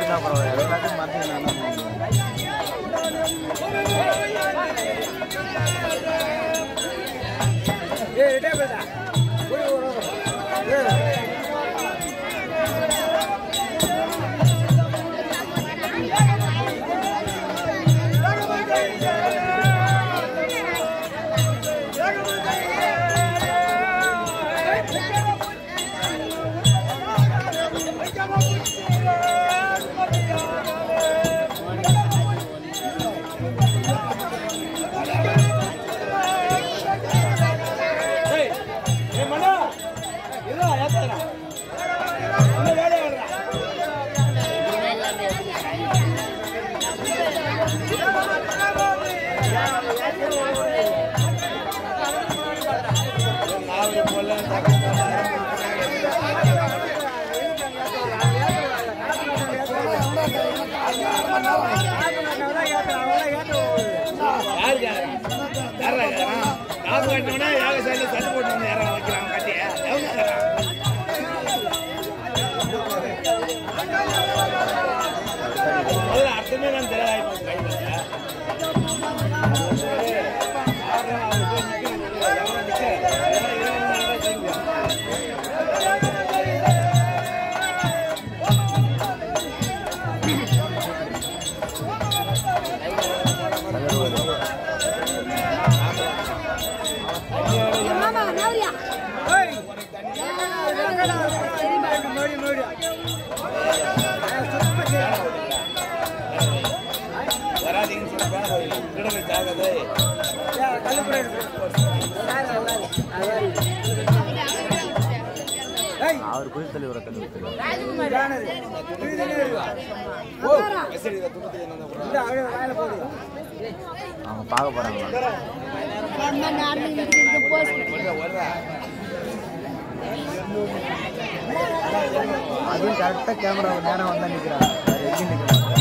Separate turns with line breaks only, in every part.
இருந்தா பரவாயில்ல எல்லாத்தையும் மாற்றிக்கலாம் அவர் புது தலைவரை அவங்க பார்க்க போறாங்க அதுவும் கரெக்டா கேமரா நேரம் வந்தா நிக்கிறாங்க எங்கேயும் நிக்க மாட்டாங்க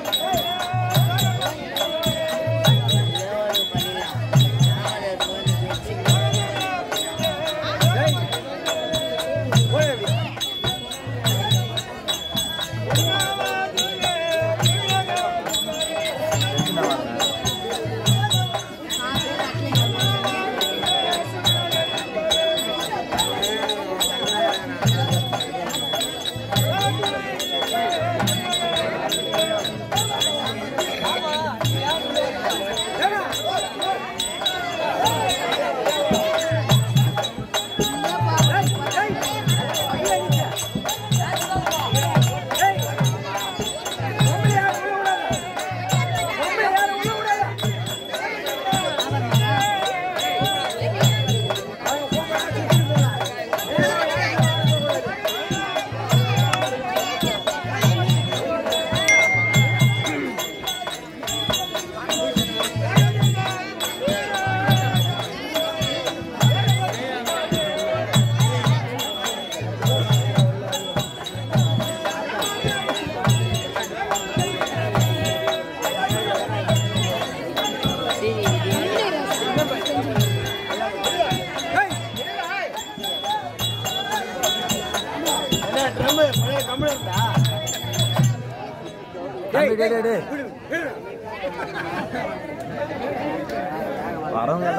வரவங்க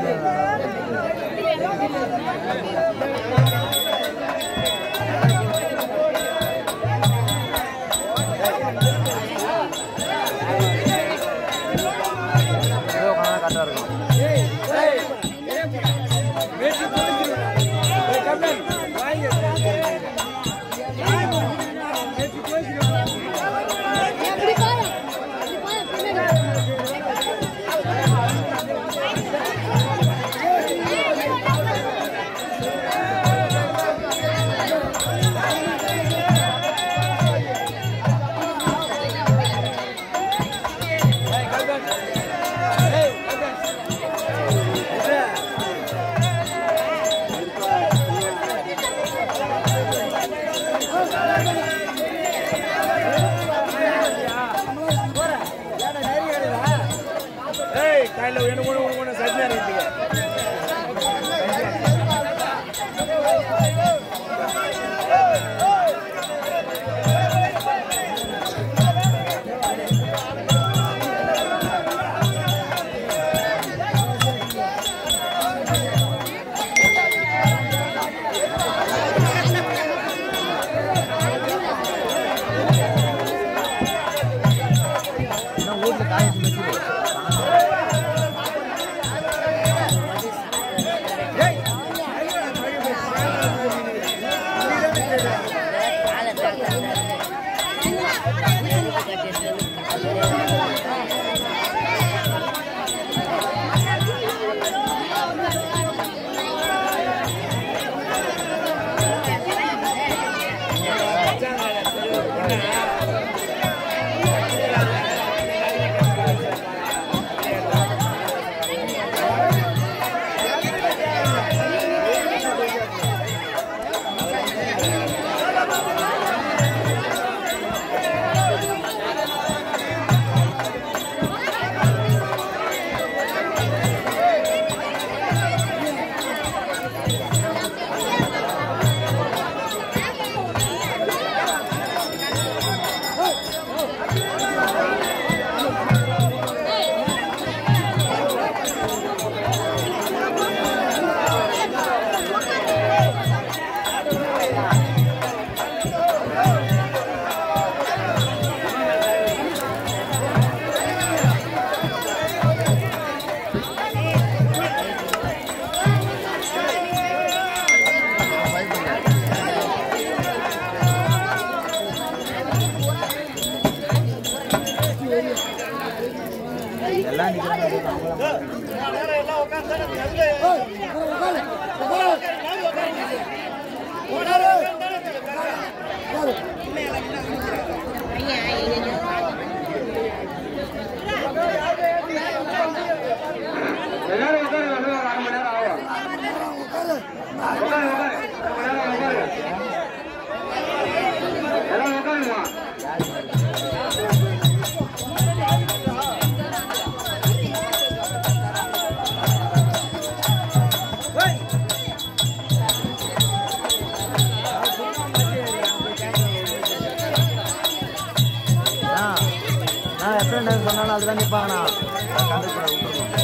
எல்லாம் கரெக்டா இருக்கும் நாள் தான் நிற்பாங்கண்ணா கண்டுபிடிக்க விட்டுருவோம்.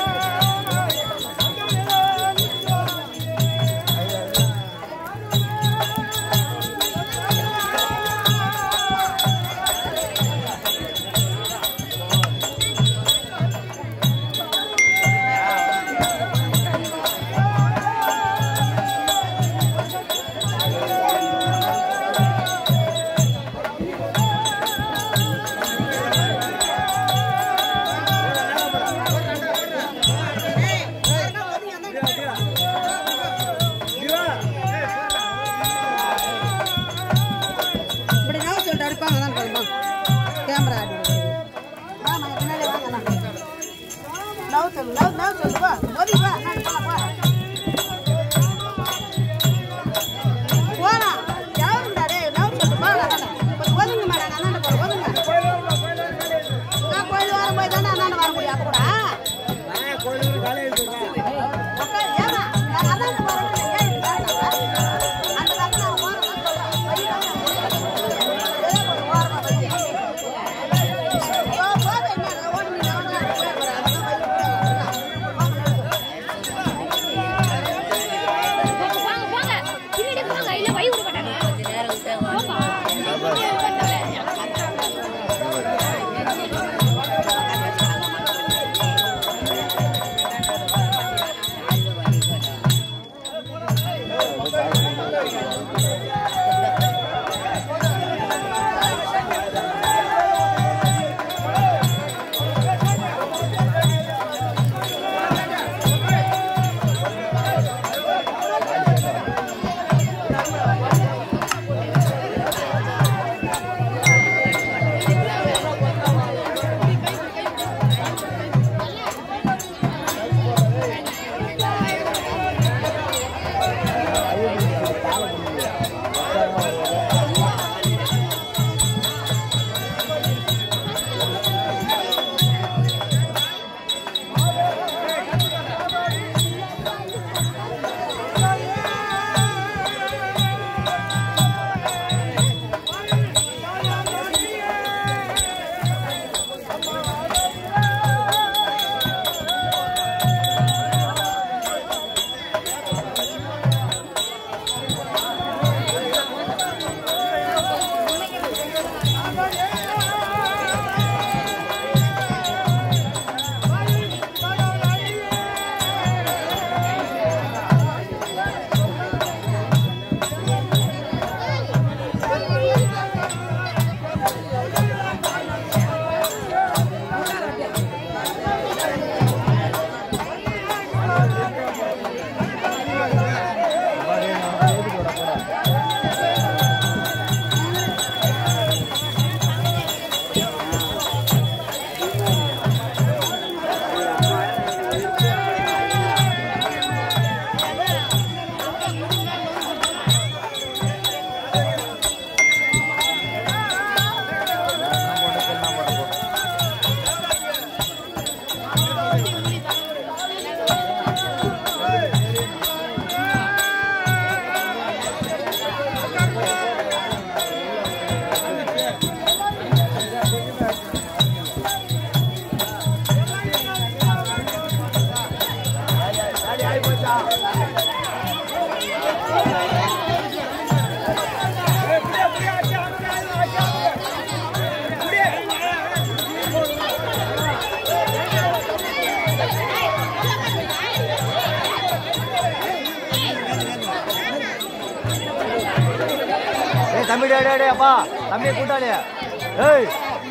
தம்பி டே அப்பா தம்பி கூட்டாளி ஏய்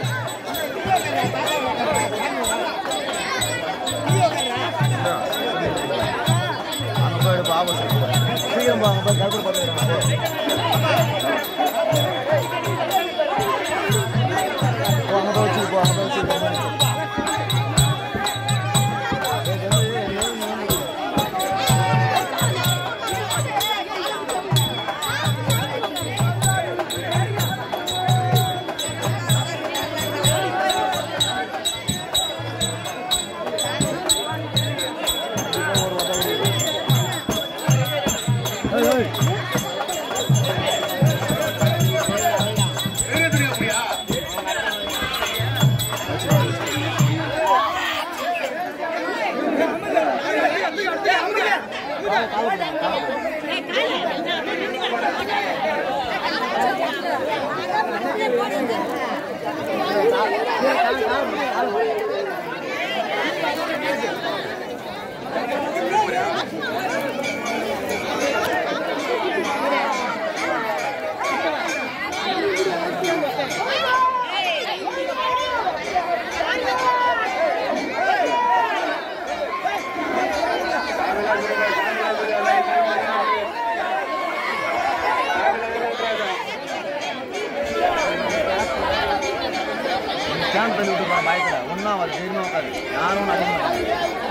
அங்க போய் பாபு சீக்கிரம் வாங்க போய் கல்பர் பண்ணுறாங்க அங்க போய் வச்சுக்கோ அங்க போய் வச்சுக்கோ ஸ்டாண்ட் பண்ணி விட்டு பயப்பட ஒன்றா வந்து தெரியுமா உட்காரு யாரும் அடிக்க மாட்டாங்க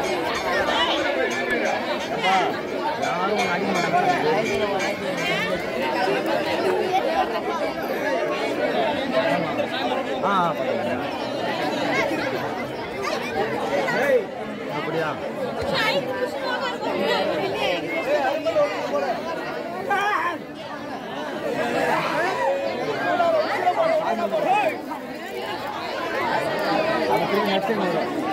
யாரும் அடிக்க மாட்டாங்க அப்படியா next time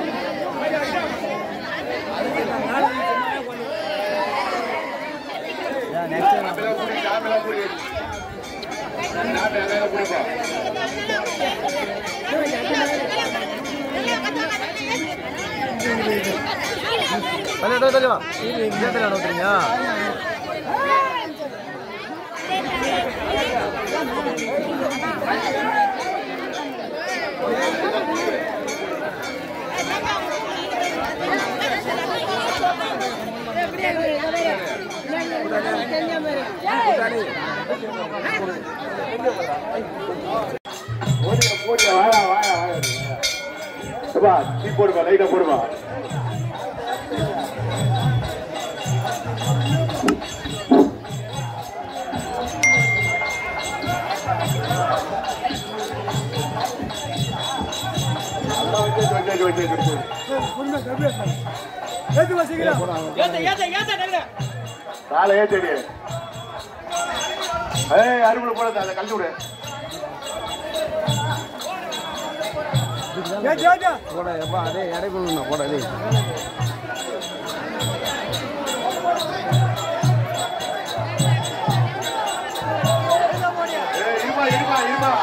போடுவா லைட்டா போடுவா காலை ஏத்தடி அருகுல போட அதை கழிச்சு விடு போட எப்பா அதே எடை கொள்ளணும் போட அதே இருமா இருமா இருமா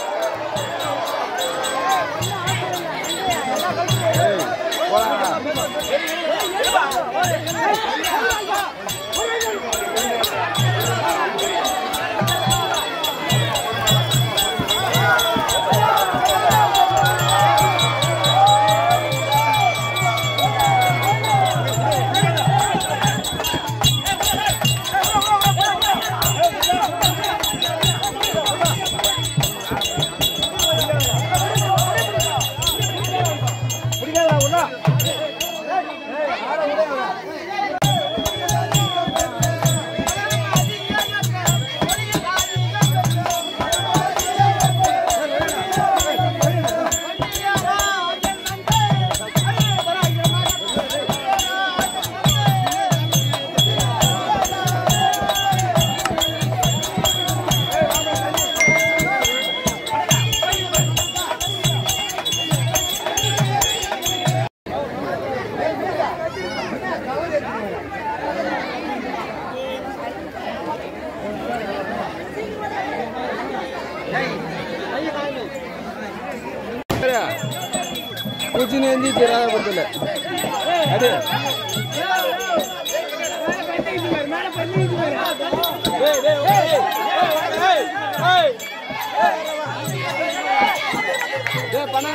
कुछ नहीं तेरा बदल अरे पना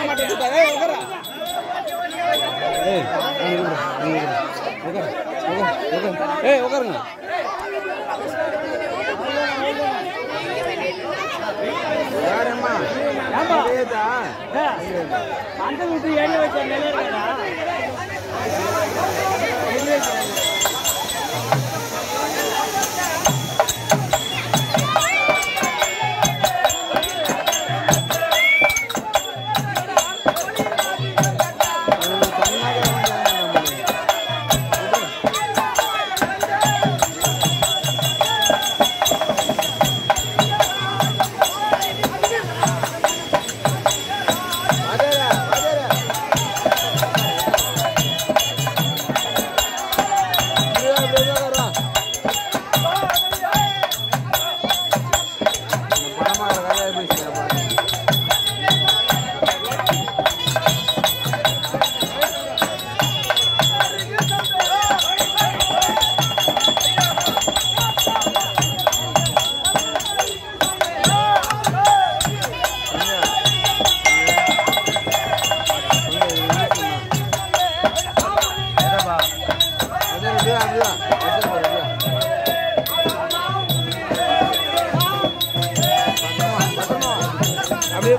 अंत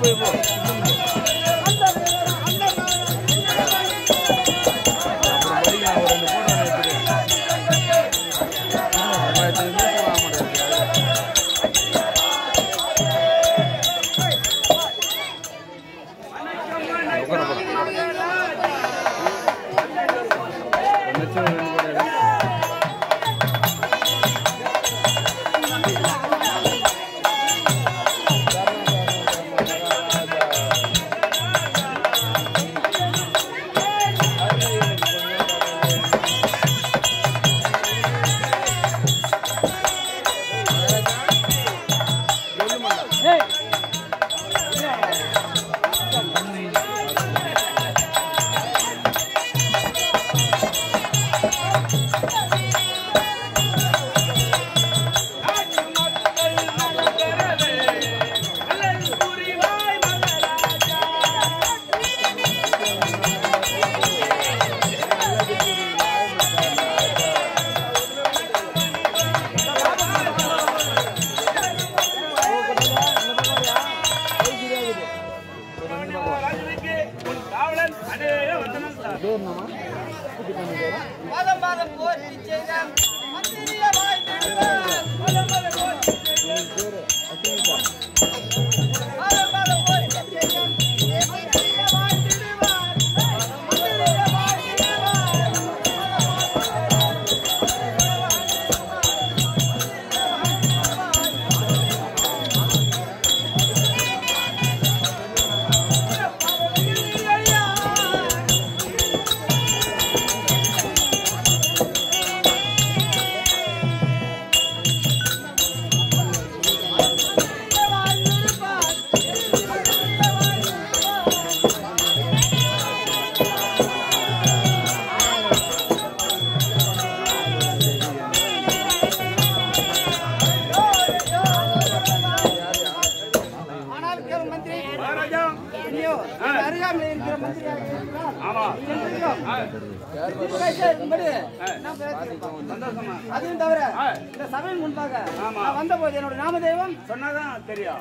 அதையும் தவிர இந்த சபையின் முன்பாக வந்த போது என்னோட நாமதேவம் சொன்னாதான் தெரியும்.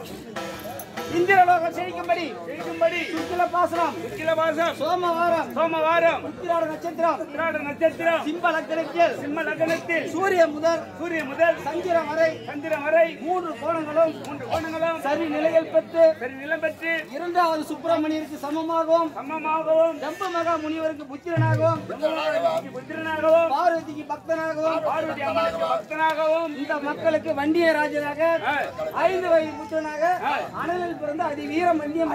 இந்திரலோகம் செழிக்கும்படி சுக்கில பாசனம் சோமவாரம் உத்திராட நட்சத்திரம் சிம்ம லக்னத்தில் சூரிய முதல் சந்திரன் வரை மூன்று கோணங்களும் சரி நிலையில் பெற்று இரண்டாவது சுப்பிரமணியருக்கு சமமாகவும் தம்ப மகா முனிவருக்கு புத்திரனாகவும் பார்வதிக்கு பக்தனாகவும் இந்த மக்களுக்கு வண்டிய ராஜனாக 5 வயது புத்திரனாக அனலில் பிறந்த அதி வீரம் வண்டியம்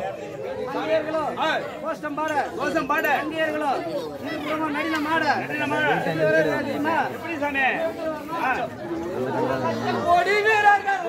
மங்கையர்களோ கோஷ்டம் பாட மங்கையர்களோ இருபுறமும் நடின மாட தெரியுமா? எப்படி சாமி? கோடி வீரர்கள்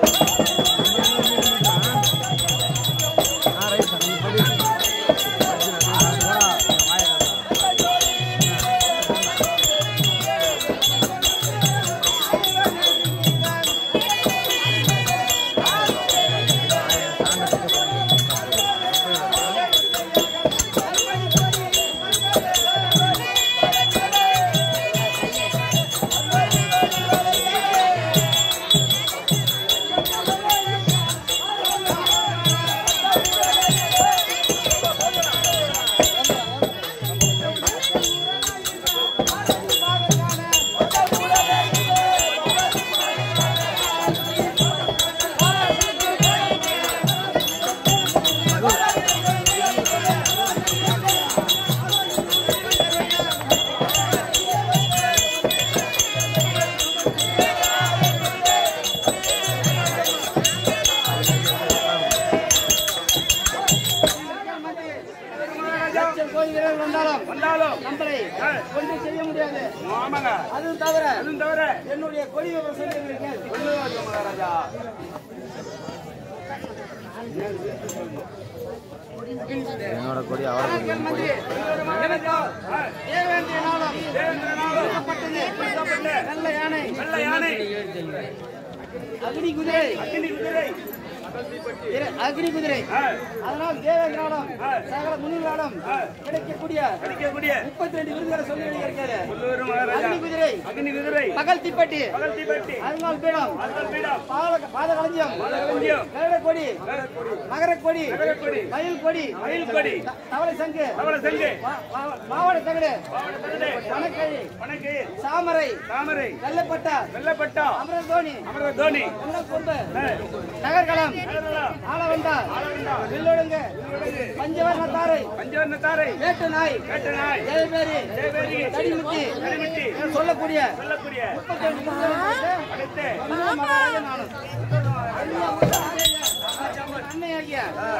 என்னுடைய கொடி மகாராஜா
என்னோட கொடி அவருக்கு
நல்ல யானை அக்னி குதிரை அக்னி குதிரை அதனால் தேவேந்திராடம் சகல முனிவராடம் கிடைக்கக்கூடிய 32 விருதுகளை சொல்லி இருக்கிறது. அக்னி குதிரை பகல் தீப்பட்டி அதனால் பீடம் பாத களஞ்சியம் கொடி மகரக்கொடி மயில் கொடி தவளை சங்கு மாவட தகடு பணக்கை சாமரை வெள்ளப்பட்டா அமரதோனி கொம்பு நகர்களம் ஆளவண்டா வில்லொடுங்க பஞ்சவர்ண தாரை வேட்டு நாய் ஜெயபேரி தடிமுத்தி சொல்லக்கூடிய 32 அன்னையாகிய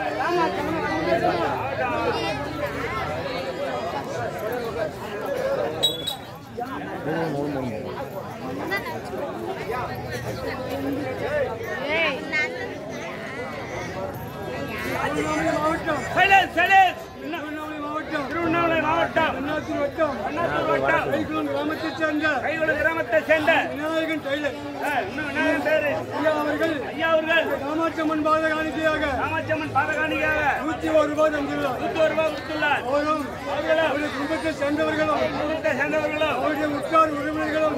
திருவண்ணாமலை மாவட்டம் கிராமத்தைச் சேர்ந்த விநாயகன் டெய்லர் ஐயா அவர்கள் காமாட்சியம்மன் பாத காணிக்கையாக 101 ரூபாய் தந்துள்ளார். அவருடைய குடும்பத்தை சேர்ந்தவர்களும் அவருடைய உற்றார் உறவினர்களும்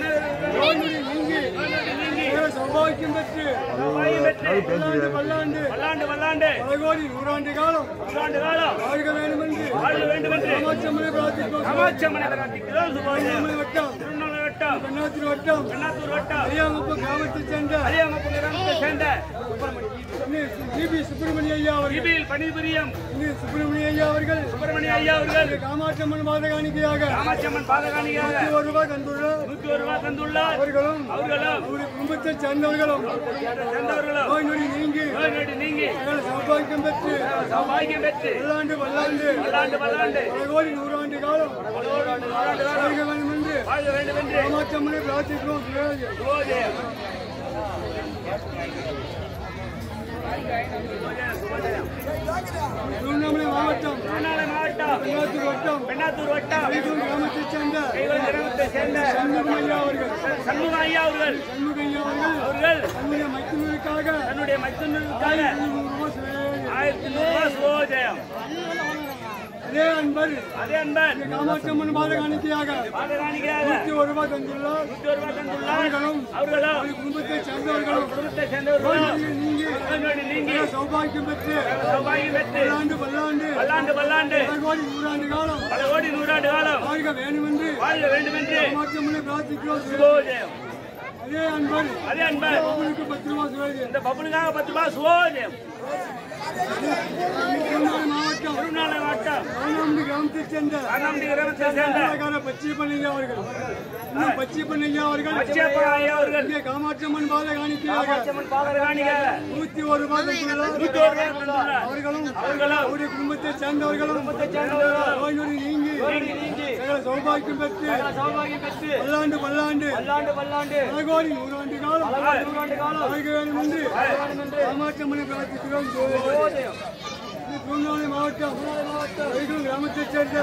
நீங்கி சௌபாகியம் பெற்று பல்லாண்டு பல கோடி 100 காலம் வாழ்க வேண்டும் என்று காமாட்சியம்மனை பிரார்த்திக்கிறோம். பெண்ணாத்தூர் வட்டம் அரியாங்குப்பம் கிராமத்தைச் சேர்ந்த சுப்பிரமணிய ஐயா அவர்கள் பணிபுரியும் சுப்பிரமணிய ஐயா அவர்கள் காமாட்சியம்மன் பாத காணிக்கையாக 101 ரூபாய் தந்துள்ளார். அவர்களும் அவருடைய குடும்பத்தைச் சேர்ந்தவர்களும் நோய் நொடி நீங்கி சௌபாகியம் பெற்று பல்லாண்டு பல கோடி 100 காலம் வாழ்க வேண்டும் என்று காமாட்சியம்மனை பிரார்த்திக்கிறோம். திருவண்ணாமலை மாவட்டம் பெண்ணாத்தூர் வட்டம் கிராமத்தைச் சேர்ந்த சண்முக ஐயா அவர்கள் தன்னுடைய மைத்துனருக்காக 1100 ரூபாய் சுபோஜயம். அதே அன்பர் காமாட்சியம்மன் பாத காணிக்கையாக 101 ரூபாய் தந்துள்ளார். அவர்களும் குடும்பத்தைச் சேர்ந்தவர்களும் நீங்கி சௌபாகியம் பெற்று பல்லாண்டு பல கோடி 100 காலம் வாழ்க வேண்டும் என்று காமாட்சியம்மனை பிரார்த்திக்கிறோம். அதே அன்பர் இந்த பப்புனுக்காக 10 ரூபாய் சுபோஜயம். திருவண்ணாமலை மாவட்டம்
ஆனாம்டி கிராமத்தைச் சேர்ந்த பச்சையப்பன் ஐயா அவர்கள் இங்கே காமாட்சியம்மன் பாதை காணிக்கிறார்கள். 101 ரூபாய் அவர்களும் அவருடைய குடும்பத்தைச் சேர்ந்தவர்களும் நோய் நொடி நீங்கி சகல சௌபாகியம் பெற்று பல்லாண்டு பல்லாண்டு நூறாண்டு காலம் வாழ்க வேண்டும் என்று காமாட்சியம்மனை பிரார்த்திக்கிறோம். திருவண்ணாமலை மாவட்டம் கிராமத்தைச் சேர்ந்த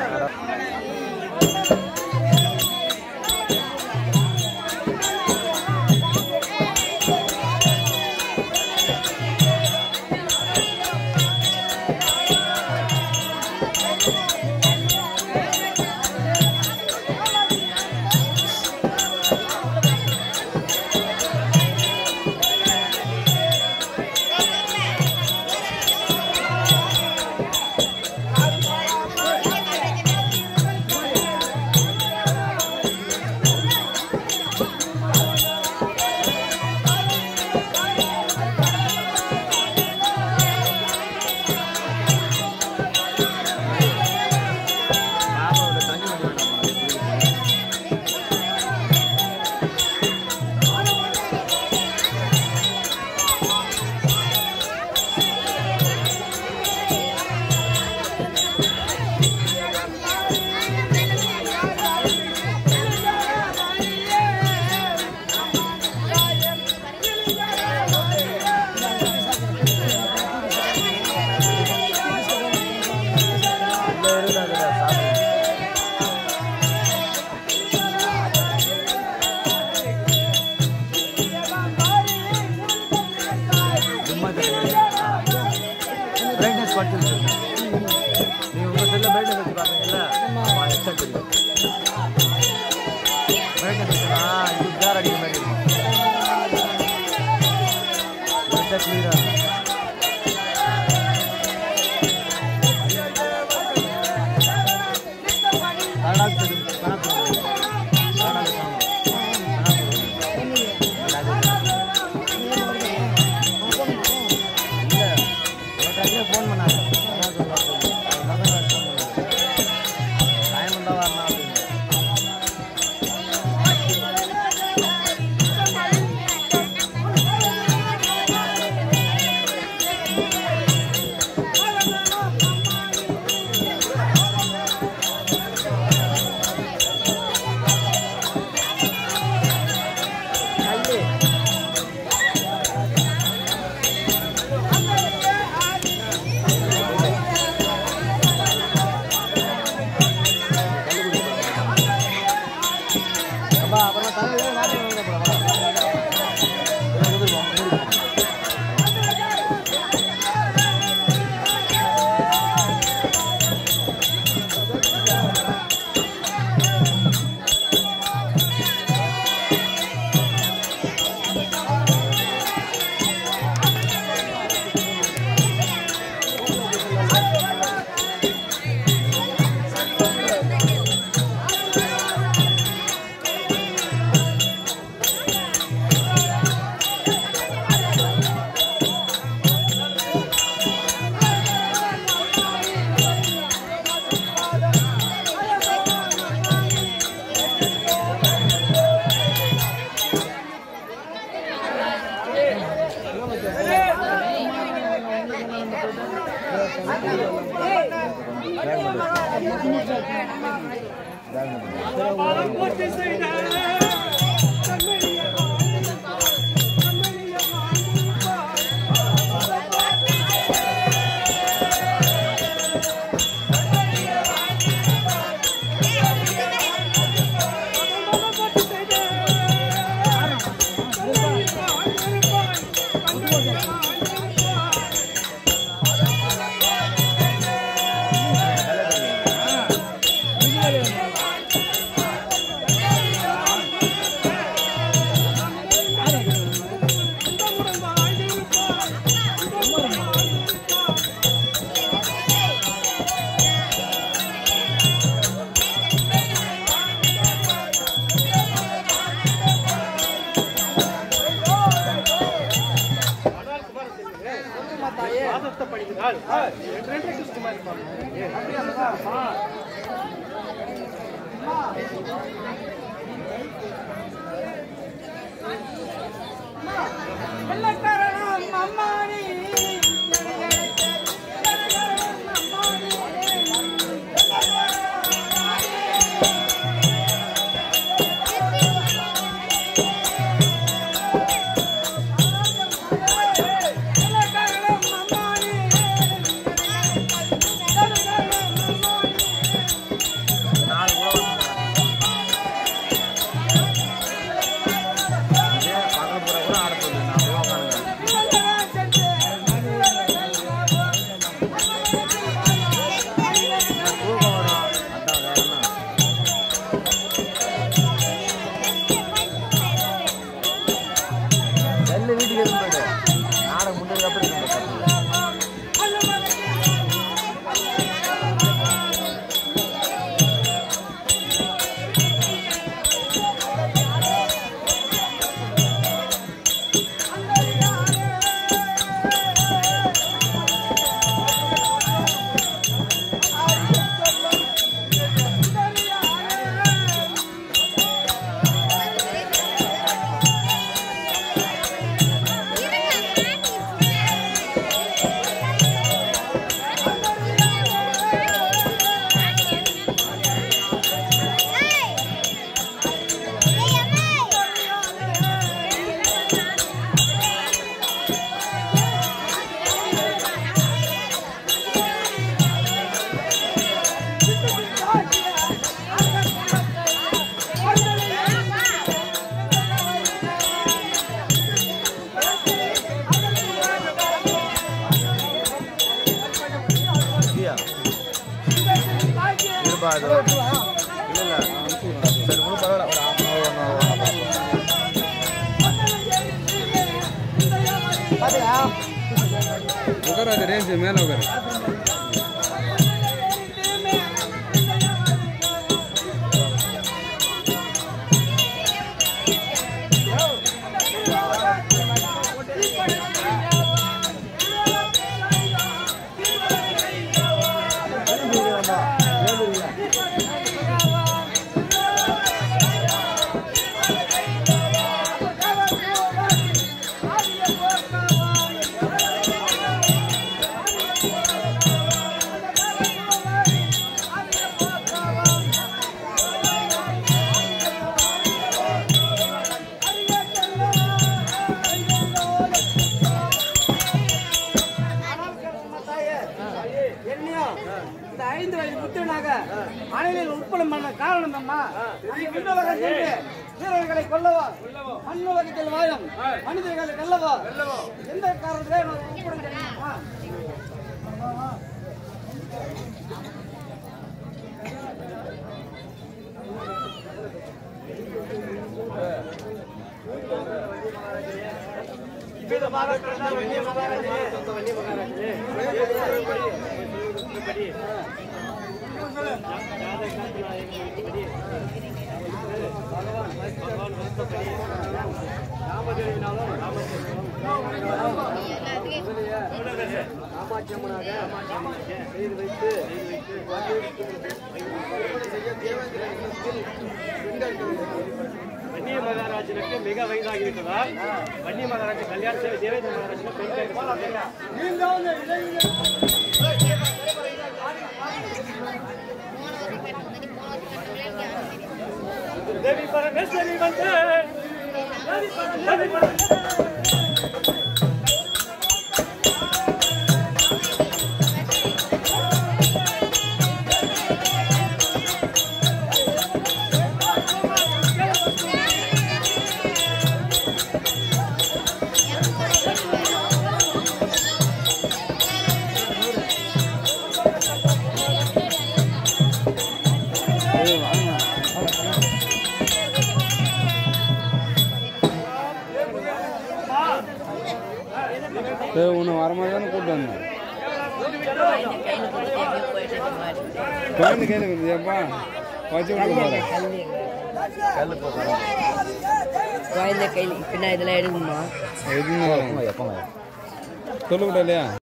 பாதத்தை படிக்கிறாள் ரெண்டு சும்மா இருப்பாங்க. என்ன காரணம் அம்மானி
रेंज मेल वगैरह
அணையில் உட்படம் பண்ண காரணம் அம்மா வீரர்களை கொல்லவா மண்ணுலகத்தில் வாழும் மனிதர்களை வெல்லவா எந்த காரணத்திலே உட்படம் தெரியுமா?
வன்னிய மகாராஜனுக்கு மிக வயதாகிவிட்டதால் வன்னிய மகாராஜ கல்யாண சேவை தேவேந்திர மகாராஜனுக்கு தேவி பரமேஸ்வரி வந்து
உன்னை வரமாதானே கூப்பிட்டு வந்தேன் கோயில் கையில் ஏப்பா வச்சு விட்டு
கோயில கையில் பின்னா இதெல்லாம் எடுக்குமா
எதுவும் சொல்ல விடலையா?